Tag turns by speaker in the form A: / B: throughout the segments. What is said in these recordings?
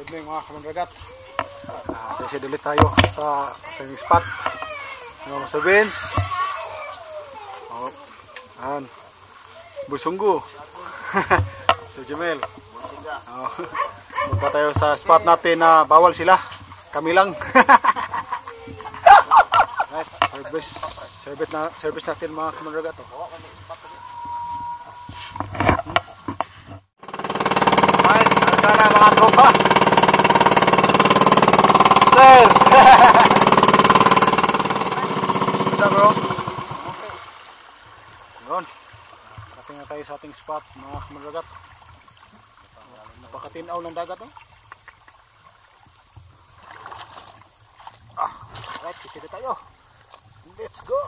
A: evening mga kamandragat. Kasi ulit tayo sa swimming spot. Mr. Vince. Oh, ayan. Busunggo. Sir Jamel. Oh. Punta tayo sa spot natin na bawal sila. Kami lang. Service natin mga kamandragat. Ay, sana mga tropa. Sir. Ito bro. Yun. Dating na tayo sa ating spot mga kamandragat. Napakatinaw ng dagat. Alright, sisili tayo. Let's go.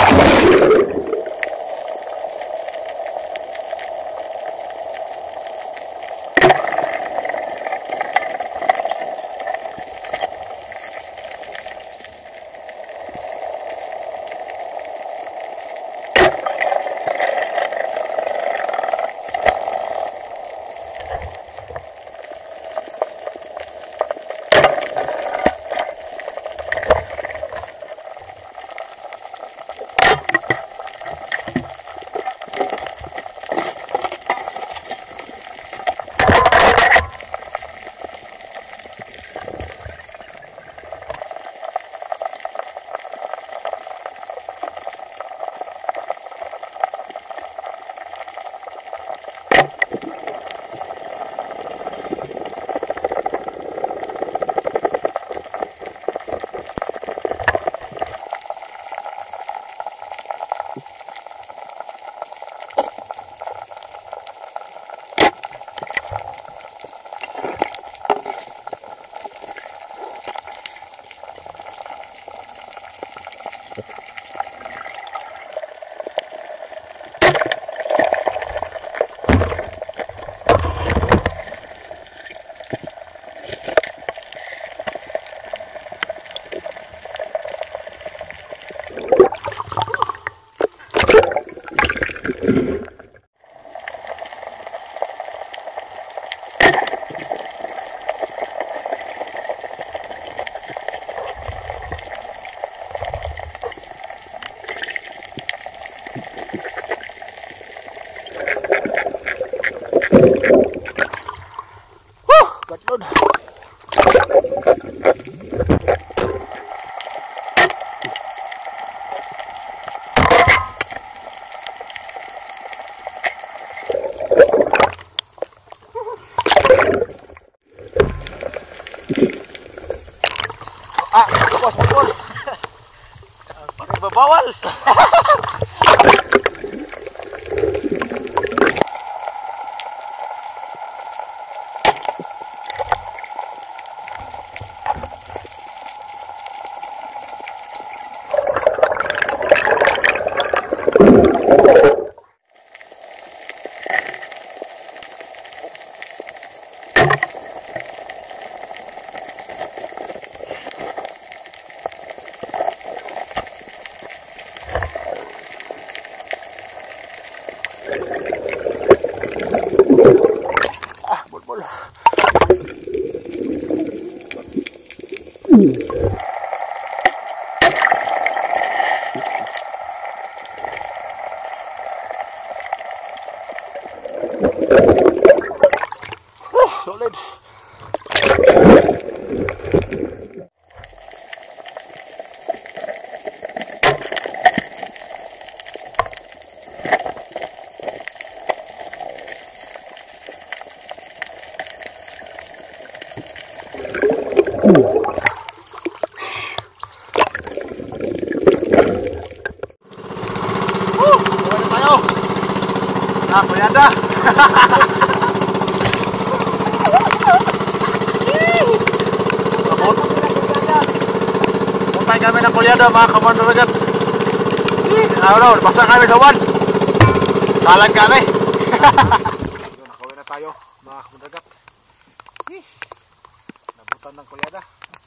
A: Gatlod. Bos, bos. Bawal. Solid. Ah, kunyada. Puntay kami ng kulyada mga kamandragat. Ano, basta kami sa one. Salan kami. Nakawin na tayo mga kamandragat. Nabutan ng kulyada.